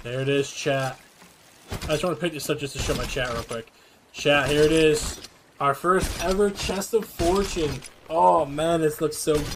There it is, chat. I just want to pick this up just to show my chat real quick. Chat, here it is. Our first ever chest of fortune. Oh man, this looks so